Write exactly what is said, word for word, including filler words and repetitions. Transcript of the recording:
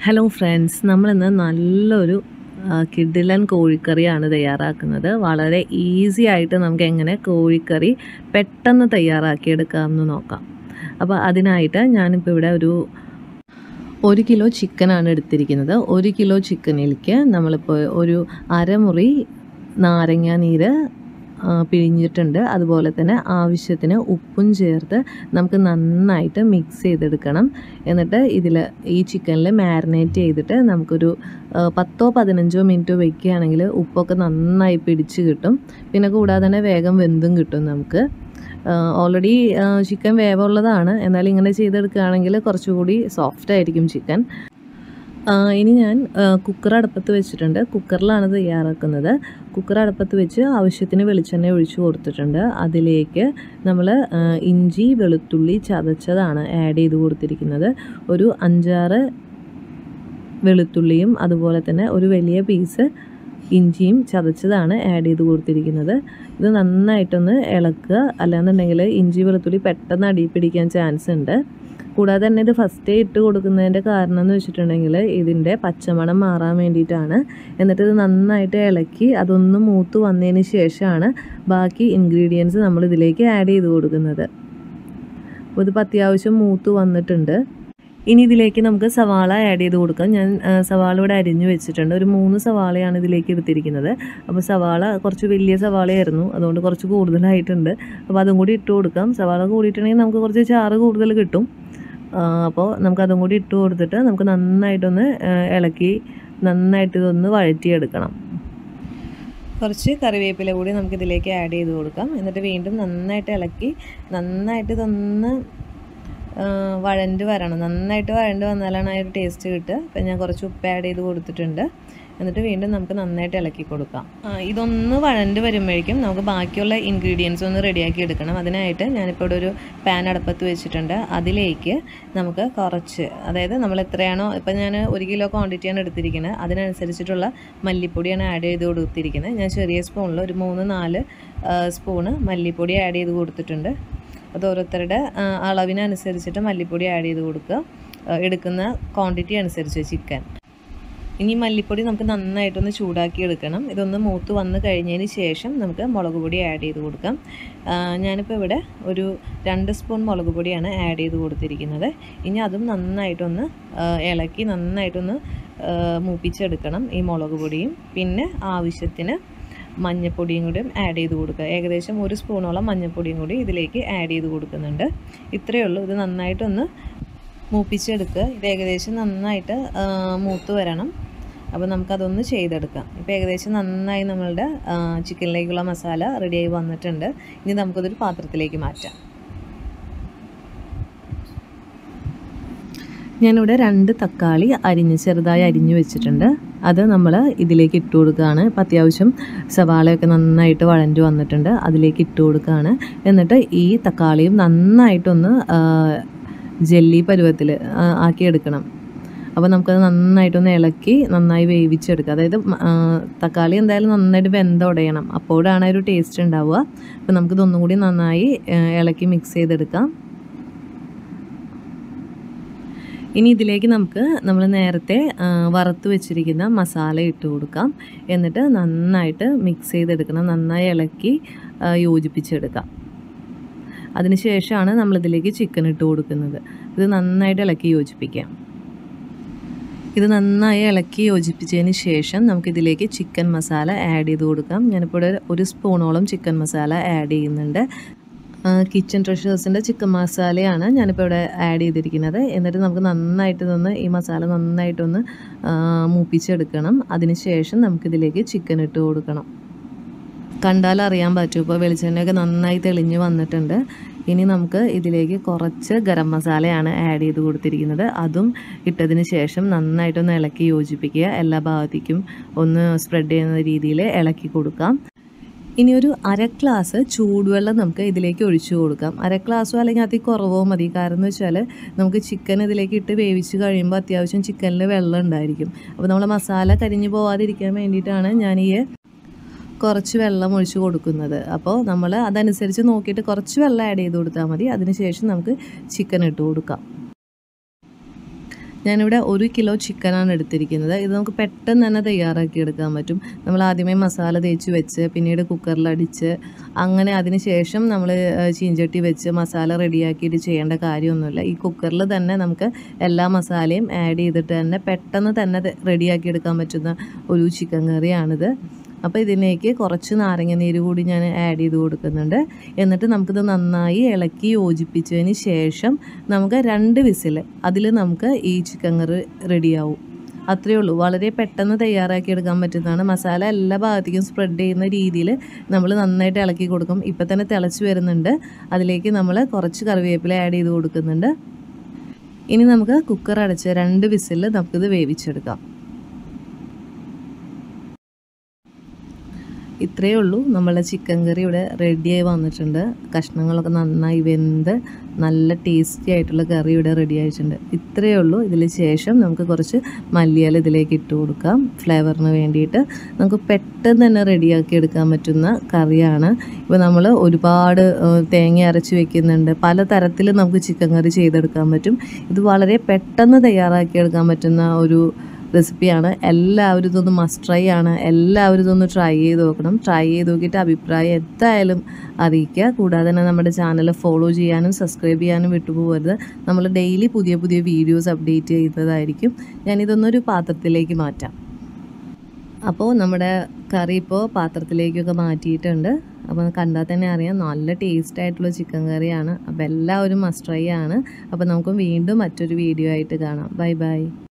Hello friends, നമ്മളിന്ന് നല്ലൊരു കിഡിലൻ കോഴിക്കറിയാണ് തയ്യാറാക്കുന്നത്. വളരെ ഈസി ആയിട്ട് നമുക്ക് എങ്ങനെ കോഴിക്കറി പെട്ടെന്ന് തയ്യാറാക്കിയെടുക്കാമെന്ന് നോക്കാം. അപ്പോൾ അതിനായിട്ട് ഞാനിപ്പോൾ ഇവിടെ ഒരു ഒരു കിലോ ചിക്കനാണ് എടുത്തിരിക്കുന്നത്. ഒരു കിലോ ചിക്കനിലേക്ക് നമ്മളിപ്പോൾ ഒരു അരമുറി നാരങ്ങ നീര് പിഴിഞ്ഞിട്ടുണ്ട്. അതുപോലെ തന്നെ ആവശ്യത്തിന് ഉപ്പും ചേർത്ത് നമുക്ക് നന്നായിട്ട് മിക്സ് ചെയ്തെടുക്കണം. എന്നിട്ട് ഇതിൽ ഈ ചിക്കനിൽ മാരിനേറ്റ് ചെയ്തിട്ട് നമുക്കൊരു പത്തോ പതിനഞ്ചോ മിനിറ്റ് വയ്ക്കുകയാണെങ്കിൽ ഉപ്പൊക്കെ നന്നായി പിടിച്ച് കിട്ടും. പിന്നെ കൂടാതെ തന്നെ വേഗം വെന്തും കിട്ടും. നമുക്ക് ഓൾറെഡി ചിക്കൻ വേവുള്ളതാണ്, എന്നാൽ ഇങ്ങനെ ചെയ്തെടുക്കുകയാണെങ്കിൽ കുറച്ചുകൂടി സോഫ്റ്റ് ആയിരിക്കും ചിക്കൻ. ഇനി ഞാൻ കുക്കർ അടുപ്പത്ത് വെച്ചിട്ടുണ്ട്. കുക്കറിലാണ് തയ്യാറാക്കുന്നത്. കുക്കർ അടുപ്പത്ത് വെച്ച് ആവശ്യത്തിന് വെളിച്ചെണ്ണ ഒഴിച്ചു കൊടുത്തിട്ടുണ്ട്. അതിലേക്ക് നമ്മൾ ഇഞ്ചി വെളുത്തുള്ളി ചതച്ചതാണ് ആഡ് ചെയ്ത് കൊടുത്തിരിക്കുന്നത്. ഒരു അഞ്ചാറ് വെളുത്തുള്ളിയും അതുപോലെ തന്നെ ഒരു വലിയ പീസ് ഇഞ്ചിയും ചതച്ചതാണ് ആഡ് ചെയ്ത് കൊടുത്തിരിക്കുന്നത്. ഇത് നന്നായിട്ടൊന്ന് ഇളക്കുക, അല്ലാന്നുണ്ടെങ്കിൽ ഇഞ്ചി വെളുത്തുള്ളി പെട്ടെന്ന് അടി പിടിക്കാൻ ചാൻസ് ഉണ്ട്. കൂടാതെ തന്നെ ഇത് ഫസ്റ്റ് ഇട്ട് കൊടുക്കുന്നതിൻ്റെ കാരണം എന്ന് വെച്ചിട്ടുണ്ടെങ്കിൽ ഇതിൻ്റെ പച്ചമണം മാറാൻ വേണ്ടിയിട്ടാണ്. എന്നിട്ട് ഇത് നന്നായിട്ട് ഇളക്കി അതൊന്ന് മൂത്ത് വന്നതിന് ശേഷമാണ് ബാക്കി ഇൻഗ്രീഡിയൻസ് നമ്മൾ ഇതിലേക്ക് ആഡ് ചെയ്ത് കൊടുക്കുന്നത്. അപ്പോൾ ഇതിപ്പോൾ അത്യാവശ്യം മൂത്ത് വന്നിട്ടുണ്ട്. ഇനി ഇതിലേക്ക് നമുക്ക് സവാള ആഡ് ചെയ്ത് കൊടുക്കാം. ഞാൻ സവാള ഇവിടെ അരിഞ്ഞു വെച്ചിട്ടുണ്ട്. ഒരു മൂന്ന് സവാളയാണ് ഇതിലേക്ക് എടുത്തിരിക്കുന്നത്. അപ്പോൾ സവാള കുറച്ച് വലിയ സവാളയായിരുന്നു, അതുകൊണ്ട് കുറച്ച് കൂടുതലായിട്ടുണ്ട്. അപ്പോൾ അതും കൂടി ഇട്ട് കൊടുക്കാം. സവാള കൂടിയിട്ടുണ്ടെങ്കിൽ നമുക്ക് കുറച്ച് ചാറ് കൂടുതൽ കിട്ടും. അപ്പോൾ നമുക്കതും കൂടി ഇട്ട് കൊടുത്തിട്ട് നമുക്ക് നന്നായിട്ടൊന്ന് ഇളക്കി നന്നായിട്ട് ഇതൊന്ന് വഴറ്റിയെടുക്കണം. കുറച്ച് കറിവേപ്പില കൂടി നമുക്കിതിലേക്ക് ആഡ് ചെയ്ത് കൊടുക്കാം. എന്നിട്ട് വീണ്ടും നന്നായിട്ട് ഇളക്കി നന്നായിട്ട് ഇതൊന്ന് വഴണ്ട് വരണം. നന്നായിട്ട് വഴണ്ട് വന്നാലാണ് ആ ഒരു ടേസ്റ്റ് കിട്ടുക. അപ്പം ഞാൻ കുറച്ച് ഉപ്പ് ആഡ് ചെയ്ത് കൊടുത്തിട്ടുണ്ട്. എന്നിട്ട് വീണ്ടും നമുക്ക് നന്നായിട്ട് ഇളക്കി കൊടുക്കാം. ഇതൊന്ന് വഴണ്ട് വരുമ്പോഴേക്കും നമുക്ക് ബാക്കിയുള്ള ഇൻഗ്രീഡിയൻസ് ഒന്ന് റെഡിയാക്കി എടുക്കണം. അതിനായിട്ട് ഞാനിപ്പോൾ ഇവിടെ ഒരു പാൻ അടുപ്പത്ത് വെച്ചിട്ടുണ്ട്. അതിലേക്ക് നമുക്ക് കുറച്ച്, അതായത് നമ്മൾ എത്രയാണോ, ഇപ്പം ഞാൻ ഒരു കിലോ ക്വാണ്ടിറ്റിയാണ് എടുത്തിരിക്കുന്നത്, അതിനനുസരിച്ചിട്ടുള്ള മല്ലിപ്പൊടിയാണ് ആഡ് ചെയ്ത് കൊടുത്തിരിക്കുന്നത്. ഞാൻ ചെറിയ സ്പൂണിൽ ഒരു മൂന്ന് നാല് സ്പൂണ് മല്ലിപ്പൊടി ആഡ് ചെയ്ത് കൊടുത്തിട്ടുണ്ട്. അത് ഓരോരുത്തരുടെ അളവിനനുസരിച്ചിട്ട് മല്ലിപ്പൊടി ആഡ് ചെയ്ത് കൊടുക്കുക, എടുക്കുന്ന ക്വാണ്ടിറ്റി അനുസരിച്ച് ചിക്കൻ. ഇനി മല്ലിപ്പൊടി നമുക്ക് നന്നായിട്ടൊന്ന് ചൂടാക്കി എടുക്കണം. ഇതൊന്ന് മൂത്ത് വന്ന് കഴിഞ്ഞതിന് ശേഷം നമുക്ക് മുളക് പൊടി ആഡ് ചെയ്ത് കൊടുക്കാം. ഞാനിപ്പോൾ ഇവിടെ ഒരു രണ്ട് സ്പൂൺ മുളക് പൊടിയാണ് ആഡ് ചെയ്ത് കൊടുത്തിരിക്കുന്നത്. ഇനി അതും നന്നായിട്ടൊന്ന് ഇളക്കി നന്നായിട്ടൊന്ന് മൂപ്പിച്ചെടുക്കണം ഈ മുളക് പൊടിയും. പിന്നെ ആവശ്യത്തിന് മഞ്ഞൾപ്പൊടിയും കൂടി ആഡ് ചെയ്ത് കൊടുക്കുക. ഏകദേശം ഒരു സ്പൂണോളം മഞ്ഞൾപ്പൊടിയും കൂടി ഇതിലേക്ക് ആഡ് ചെയ്ത് കൊടുക്കുന്നുണ്ട്. ഇത്രയേ ഉള്ളൂ. ഇത് നന്നായിട്ടൊന്ന് മൂപ്പിച്ചെടുക്കുക. ഇത് ഏകദേശം നന്നായിട്ട് മൂത്ത് വരണം. അപ്പോൾ നമുക്കതൊന്ന് ചെയ്തെടുക്കാം. ഇപ്പോൾ ഏകദേശം നന്നായി നമ്മളുടെ ചിക്കനിലേക്കുള്ള മസാല റെഡിയായി വന്നിട്ടുണ്ട്. ഇനി നമുക്കതൊരു പാത്രത്തിലേക്ക് മാറ്റാം. ഞാനിവിടെ രണ്ട് തക്കാളി അരിഞ്ഞ് ചെറുതായി അരിഞ്ഞ് വെച്ചിട്ടുണ്ട്. അത് നമ്മൾ ഇതിലേക്ക് ഇട്ട് കൊടുക്കുകയാണ്. ഇപ്പം അത്യാവശ്യം സവാളയൊക്കെ നന്നായിട്ട് വഴഞ്ഞു വന്നിട്ടുണ്ട്. അതിലേക്ക് ഇട്ട് കൊടുക്കുകയാണ്. എന്നിട്ട് ഈ തക്കാളിയും നന്നായിട്ടൊന്ന് ജെല്ലി പരുവത്തിൽ ആക്കിയെടുക്കണം. അപ്പോൾ നമുക്കത് നന്നായിട്ടൊന്ന് ഇളക്കി നന്നായി വേവിച്ചെടുക്കുക. അതായത് തക്കാളി എന്തായാലും നന്നായിട്ട് വെന്തുടയണം, അപ്പോഴാണ് ഒരു ടേസ്റ്റ് ഉണ്ടാവുക. അപ്പോൾ നമുക്കിതൊന്നും കൂടി നന്നായി ഇളക്കി മിക്സ് ചെയ്തെടുക്കാം. ഇനി ഇതിലേക്ക് നമുക്ക് നമ്മൾ നേരത്തെ വറുത്ത് വെച്ചിരിക്കുന്ന മസാല ഇട്ട് കൊടുക്കാം. എന്നിട്ട് നന്നായിട്ട് മിക്സ് ചെയ്തെടുക്കണം. നന്നായി ഇളക്കി യോജിപ്പിച്ചെടുക്കാം. അതിനുശേഷമാണ് നമ്മളിതിലേക്ക് ചിക്കൻ ഇട്ട് കൊടുക്കുന്നത്. ഇത് നന്നായിട്ട് ഇളക്കി യോജിപ്പിക്കാം. ഇത് നന്നായി ഇളക്കി യോജിപ്പിച്ചതിന് ശേഷം നമുക്കിതിലേക്ക് ചിക്കൻ മസാല ആഡ് ചെയ്ത് കൊടുക്കാം. ഞാനിപ്പോൾ ഒരു സ്പൂണോളം ചിക്കൻ മസാല ആഡ് ചെയ്യുന്നുണ്ട്. കിച്ചൺ ട്രഷേഴ്സിൻ്റെ ചിക്കൻ മസാലയാണ് ഞാനിപ്പോൾ ഇവിടെ ആഡ് ചെയ്തിരിക്കുന്നത്. എന്നിട്ട് നമുക്ക് നന്നായിട്ട് നിന്ന് ഈ മസാല നന്നായിട്ടൊന്ന് മൂപ്പിച്ചെടുക്കണം. അതിന് ശേഷം നമുക്കിതിലേക്ക് ചിക്കൻ ഇട്ട് കൊടുക്കണം. കണ്ടാൽ അറിയാൻ പറ്റും, ഇപ്പോൾ വെളിച്ചെണ്ണയൊക്കെ നന്നായി തെളിഞ്ഞ് വന്നിട്ടുണ്ട്. ഇനി നമുക്ക് ഇതിലേക്ക് കുറച്ച് ഗരം മസാലയാണ് ആഡ് ചെയ്ത് കൊടുത്തിരിക്കുന്നത്. അതും ഇട്ടതിന് ശേഷം നന്നായിട്ടൊന്ന് ഇളക്കി യോജിപ്പിക്കുക. എല്ലാ ഭാഗത്തേക്കും ഒന്ന് സ്പ്രെഡ് ചെയ്യുന്ന രീതിയിൽ ഇളക്കി കൊടുക്കാം. ഇനി ഒരു അര ഗ്ലാസ് ചൂടുവെള്ളം നമുക്ക് ഇതിലേക്ക് ഒഴിച്ചു കൊടുക്കാം. അര ഗ്ലാസ്സോ അല്ലെങ്കിൽ അതിൽ കുറവോ മതി. കാരണം എന്ന് വെച്ചാൽ നമുക്ക് ചിക്കൻ ഇതിലേക്ക് ഇട്ട് വേവിച്ച് കഴിയുമ്പോൾ അത്യാവശ്യം ചിക്കനിൽ വെള്ളം ഉണ്ടായിരിക്കും. അപ്പോൾ നമ്മൾ മസാല കരിഞ്ഞു പോകാതിരിക്കാൻ വേണ്ടിയിട്ടാണ് ഞാൻ ഈ കുറച്ച് വെള്ളം ഒഴിച്ച് കൊടുക്കുന്നത്. അപ്പോൾ നമ്മൾ അതനുസരിച്ച് നോക്കിയിട്ട് കുറച്ച് വെള്ളം ആഡ് ചെയ്ത് കൊടുത്താൽ മതി. അതിനുശേഷം നമുക്ക് ചിക്കൻ ഇട്ട് കൊടുക്കാം. ഞാനിവിടെ ഒരു കിലോ ചിക്കനാണ് എടുത്തിരിക്കുന്നത്. ഇത് നമുക്ക് പെട്ടെന്ന് തന്നെ തയ്യാറാക്കി എടുക്കാൻ പറ്റും. നമ്മൾ ആദ്യമേ മസാല തേച്ച് വെച്ച് പിന്നീട് കുക്കറിലടിച്ച് അങ്ങനെ അതിന് ശേഷം നമ്മൾ ചീഞ്ചട്ടി വെച്ച് മസാല റെഡിയാക്കിയിട്ട് ചെയ്യേണ്ട കാര്യമൊന്നുമില്ല. ഈ കുക്കറിൽ തന്നെ നമുക്ക് എല്ലാ മസാലയും ആഡ് ചെയ്തിട്ട് തന്നെ പെട്ടെന്ന് തന്നെ റെഡിയാക്കി എടുക്കാൻ പറ്റുന്ന ഒരു ചിക്കൻ കറിയാണിത്. അപ്പോൾ ഇതിലേക്ക് കുറച്ച് നാരങ്ങ നീര് കൂടി ഞാൻ ആഡ് ചെയ്ത് കൊടുക്കുന്നുണ്ട്. എന്നിട്ട് നമുക്കിത് നന്നായി ഇളക്കി യോജിപ്പിച്ചതിന് ശേഷം നമുക്ക് രണ്ട് വിസിൽ അതിൽ നമുക്ക് ഈ ചിക്കൻ കറി റെഡിയാവും. അത്രയേ ഉള്ളൂ. വളരെ പെട്ടെന്ന് തയ്യാറാക്കി എടുക്കാൻ പറ്റുന്നതാണ്. മസാല എല്ലാ ഭാഗത്തേക്കും സ്പ്രെഡ് ചെയ്യുന്ന രീതിയിൽ നമ്മൾ നന്നായിട്ട് ഇളക്കി കൊടുക്കും. ഇപ്പം തന്നെ തിളച്ച് വരുന്നുണ്ട്. അതിലേക്ക് നമ്മൾ കുറച്ച് കറിവേപ്പില ആഡ് ചെയ്ത് കൊടുക്കുന്നുണ്ട്. ഇനി നമുക്ക് കുക്കർ അടച്ച് രണ്ട് വിസിൽ നമുക്കിത് വേവിച്ചെടുക്കാം. ഇത്രയേ ഉള്ളൂ. നമ്മളുടെ ചിക്കൻ കറി ഇവിടെ റെഡിയായി വന്നിട്ടുണ്ട്. കഷ്ണങ്ങളൊക്കെ നന്നായി വെന്ത് നല്ല ടേസ്റ്റി ആയിട്ടുള്ള കറി ഇവിടെ റെഡി ആയിട്ടുണ്ട്. ഇത്രയേ ഉള്ളൂ. ഇതിൽ ശേഷം നമുക്ക് കുറച്ച് മല്ലിയില ഇതിലേക്ക് ഇട്ട് കൊടുക്കാം ഫ്ലേവറിന് വേണ്ടിയിട്ട്. നമുക്ക് പെട്ടെന്ന് തന്നെ റെഡിയാക്കി എടുക്കാൻ പറ്റുന്ന കറിയാണ്. ഇപ്പോൾ നമ്മൾ ഒരുപാട് തേങ്ങ അരച്ച് വെക്കുന്നുണ്ട്. പല തരത്തിൽ നമുക്ക് ചിക്കൻ കറി ചെയ്തെടുക്കാൻ പറ്റും. ഇത് വളരെ പെട്ടെന്ന് തയ്യാറാക്കി എടുക്കാൻ പറ്റുന്ന ഒരു റെസിപ്പിയാണ്. എല്ലാവരും ഇതൊന്ന് മസ്റ്റ് ട്രൈ ആണ്. എല്ലാവരും ഇതൊന്ന് ട്രൈ ചെയ്ത് നോക്കണം. ട്രൈ ചെയ്ത് നോക്കിയിട്ട് അഭിപ്രായം എന്തായാലും അറിയിക്കുക. കൂടാതെ തന്നെ നമ്മുടെ ചാനൽ ഫോളോ ചെയ്യാനും സബ്സ്ക്രൈബ് ചെയ്യാനും വിട്ടുപോകരുത്. നമ്മൾ ഡെയിലി പുതിയ പുതിയ വീഡിയോസ് അപ്ഡേറ്റ് ചെയ്യുന്നതായിരിക്കും. ഞാനിതൊന്നൊരു പാത്രത്തിലേക്ക് മാറ്റാം. അപ്പോൾ നമ്മുടെ കറി ഇപ്പോൾ പാത്രത്തിലേക്കൊക്കെ മാറ്റിയിട്ടുണ്ട്. അപ്പോൾ കണ്ടാൽ തന്നെ അറിയാം നല്ല ടേസ്റ്റ് ആയിട്ടുള്ള ചിക്കൻ കറിയാണ്. അപ്പോൾ എല്ലാവരും മസ്റ്റ് ട്രൈ ആണ്. അപ്പോൾ നമുക്ക് വീണ്ടും മറ്റൊരു വീഡിയോ ആയിട്ട് കാണാം. Bye by.